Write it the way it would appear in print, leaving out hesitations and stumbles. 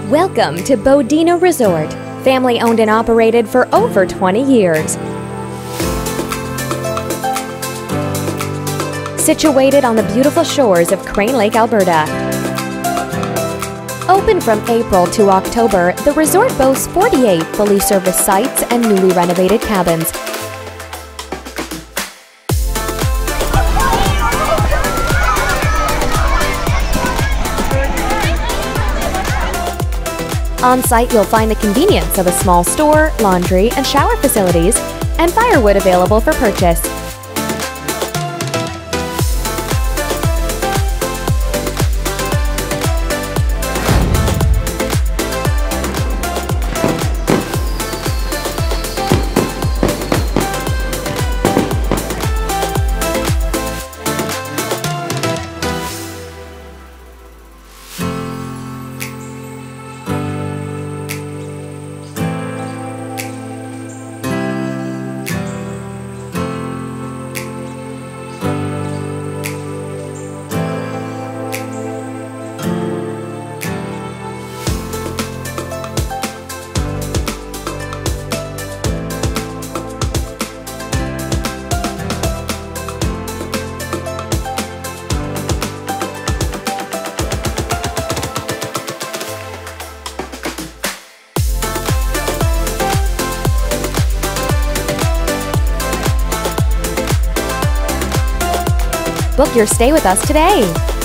Welcome to Bodina Resort, family owned and operated for over 20 years. Situated on the beautiful shores of Crane Lake, Alberta. Open from April to October, the resort boasts 48 fully serviced sites and newly renovated cabins. On site, you'll find the convenience of a small store, laundry, and shower facilities, and firewood available for purchase. Book your stay with us today.